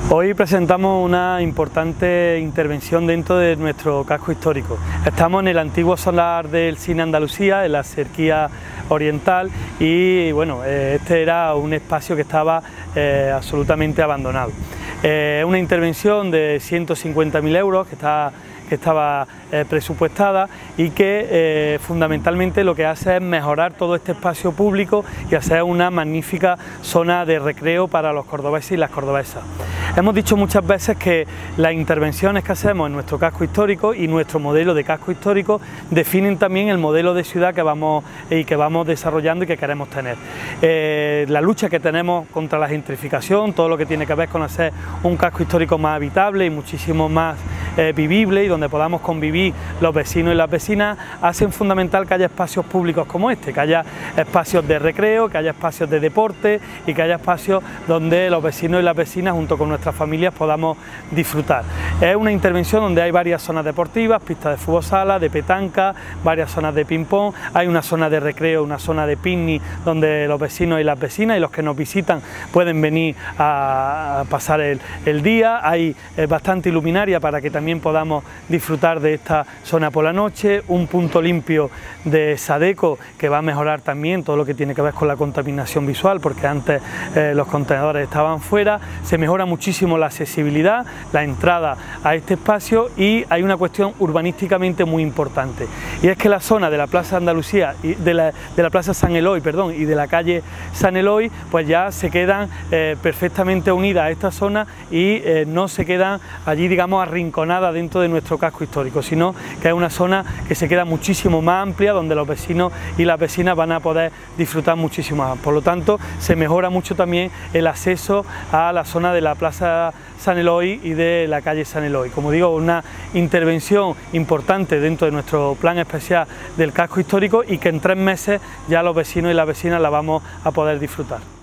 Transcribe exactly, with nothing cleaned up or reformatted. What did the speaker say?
Hoy presentamos una importante intervención dentro de nuestro casco histórico. Estamos en el antiguo solar del Cine Andalucía, en la Cerquía Oriental, y bueno, este era un espacio que estaba eh, absolutamente abandonado. Es eh, una intervención de ciento cincuenta mil euros que está que estaba eh, presupuestada y que eh, fundamentalmente lo que hace es mejorar todo este espacio público y hacer una magnífica zona de recreo para los cordobeses y las cordobesas. Hemos dicho muchas veces que las intervenciones que hacemos en nuestro casco histórico y nuestro modelo de casco histórico definen también el modelo de ciudad que vamos, y que vamos desarrollando y que queremos tener. Eh, la lucha que tenemos contra la gentrificación, todo lo que tiene que ver con hacer un casco histórico más habitable y muchísimo más eh, vivible, y donde podamos convivir los vecinos y las vecinas, hacen fundamental que haya espacios públicos como este, que haya espacios de recreo, que haya espacios de deporte y que haya espacios donde los vecinos y las vecinas junto con nuestras familias podamos disfrutar. Es una intervención donde hay varias zonas deportivas, pistas de fútbol sala, de petanca, varias zonas de ping pong, hay una zona de recreo, una zona de picnic donde los vecinos y las vecinas y los que nos visitan pueden venir a pasar el, el día. Hay eh, bastante iluminaria para que también podamos disfrutar de esta zona por la noche, un punto limpio de Sadeco que va a mejorar también todo lo que tiene que ver con la contaminación visual, porque antes eh, los contenedores estaban fuera. Se mejora muchísimo la accesibilidad, la entrada a este espacio, y hay una cuestión urbanísticamente muy importante, y es que la zona de la Plaza Andalucía y de la, de la Plaza San Eloy, perdón, y de la calle San Eloy, pues ya se quedan eh, perfectamente unidas a esta zona y eh, no se quedan allí, digamos, arrinconadas dentro de nuestro casco histórico, sino que es una zona que se queda muchísimo más amplia, donde los vecinos y las vecinas van a poder disfrutar muchísimo más. Por lo tanto, se mejora mucho también el acceso a la zona de la Plaza San Eloy y de la calle San Eloy. Como digo, una intervención importante dentro de nuestro plan especial del casco histórico, y que en tres meses ya los vecinos y las vecinas la vamos a poder disfrutar.